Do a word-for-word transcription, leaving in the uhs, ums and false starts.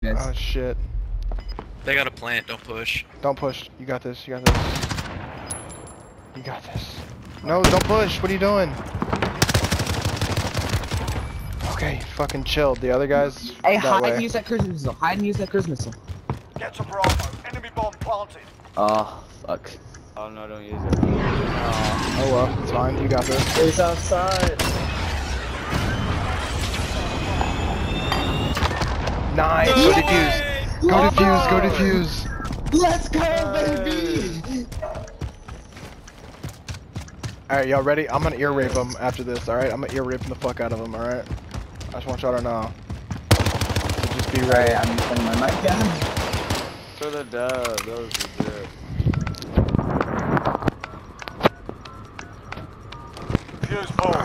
Oh shit. They got a plant, don't push. Don't push. You got this. You got this. You got this. No, don't push. What are you doing? Okay, fucking chilled. The other guys. Hey, that hide way. and use that cruise missile. Hide and use that cruise missile. Get to Bravo. Enemy bomb planted. Oh, fuck. Oh no, don't use it. Oh, oh well, it's fine. You got this. He's outside. Nice. Go defuse. Go defuse. Go defuse. Let's go, baby! Alright, y'all ready? I'm gonna ear rape them after this, alright? I'm gonna ear rape the fuck out of them, alright? I just want y'all to know. So just be ready. Alright, I'm putting my mic down. For the dub, that was legit. Fuse pull.